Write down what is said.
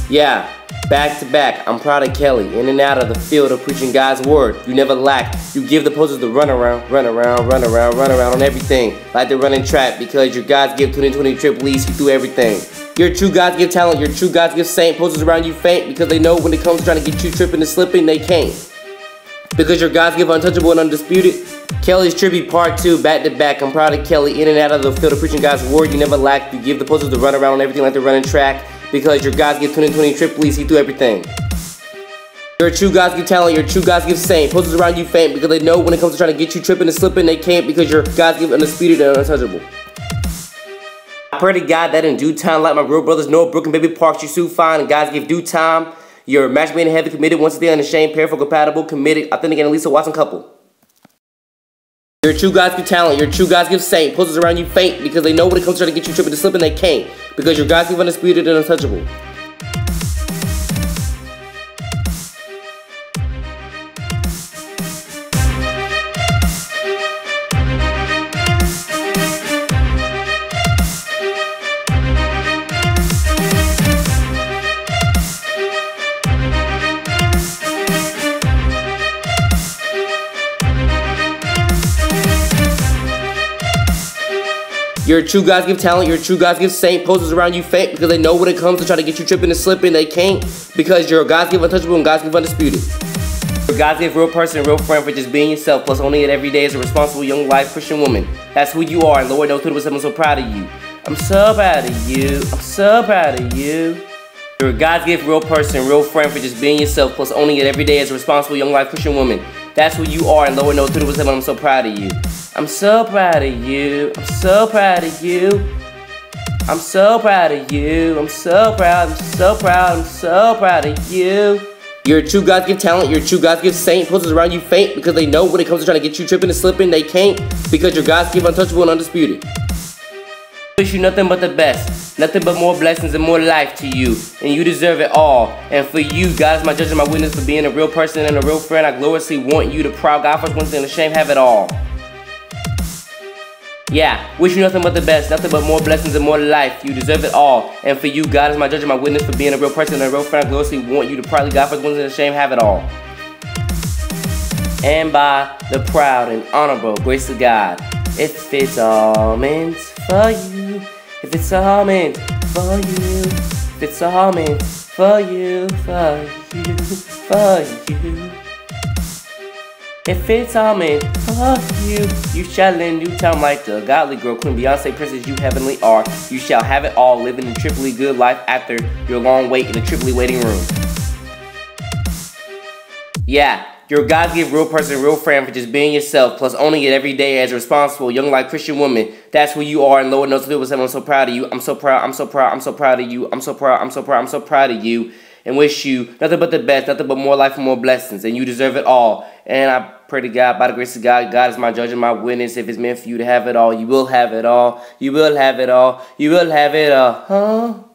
Yeah, back to back, I'm proud of Kelly. In and out of the field of preaching God's word. You never lack. You give the posters the run around, run around, run around, run around on everything. Like the running track, because your God's gift 2020 Triple E, see through everything. Your true God's gift talent, your true God's gift saint. Posters around you faint, because they know when it comes to trying to get you tripping and slipping, they can't. Because your God's gift untouchable and undisputed. Kelly's Tribute Part 2, back to back. I'm proud of Kelly. In and out of the field of preaching God's word. You never lack. You give the posters the run around on everything like the running track. Because your God's gift 2020 Triple E, see through everything. Your true God's gift talent, your true God's gift saint. Posters around you faint, because they know when it comes to trying to get you tripping and slipping, they can't, because your God's gift undisputed and untouchable. I pray to God that in due time, like my real brothers Noah, Brooke, and Baby Parks, you soon find in God's gift due time. Your match made in heaven, committed, once a day unashamed, pair for compatible, committed, authentic, and Lisa Watson couple. Your true God's gift talent, your true God's gift saint. Posters around you faint, because they know when it comes to trying to get you tripping and slipping, they can't, because your God's gift undisputed and untouchable. Your true God's gift talent, your true God's gift saint. Posters around you faint, because they know when it comes to trying to get you tripping and slipping, they can't, because you're God's gift untouchable and God's gift undisputed. You're God's gift real person, real friend for just being yourself, plus owning it every day as a responsible young life Christian woman. That's who you are, and Lord knows 20%. I'm so proud of you. I'm so proud of you. I'm so proud of you. You're God's gift real person, real friend for just being yourself, plus owning it every day as a responsible young life Christian woman. That's who you are, and Lord knows 20%. I'm so proud of you. I'm so proud of you. I'm so proud of you. I'm so proud of you. I'm so proud. I'm so proud. I'm so proud of you. Your true God's gift talent, your true God's gift saint. Posters around you faint, because they know when it comes to trying to get you tripping and slipping, they can't, because your God's gift untouchable and undisputed. Wish you nothing but the best, nothing but more blessings and more life to you, and you deserve it all. And for you, God is my judge and my witness for being a real person and a real friend. I gloriously want you to proud God first, once and ashamed, have it all. Yeah, wish you nothing but the best, nothing but more blessings and more life. You deserve it all. And for you, God is my judge and my witness for being a real person and a real friend. I gloriously want you to proudly God first, once and ashamed, have it all. And by the proud and honorable grace of God, if it's all meant for you, if it's all meant for you, if it's all meant for you, for you, for you. If it's all meant for you, you shall in due time like the godly girl, Queen Beyonce, princess you heavenly are. You shall have it all, living a triply good life after your long wait in the triply waiting room. Yeah, you're God's gift real person, real friend for just being yourself, plus owning it every day as a responsible, young life Christian woman. That's who you are, and Lord knows 20%. I'm so proud of you. I'm so proud, I'm so proud, I'm so proud of you. I'm so proud, I'm so proud, I'm so proud of you. And wish you nothing but the best, nothing but more life and more blessings. And you deserve it all. And I pray to God, by the grace of God, God is my judge and my witness. If it's meant for you to have it all, you will have it all. You will have it all. You will have it all. Huh?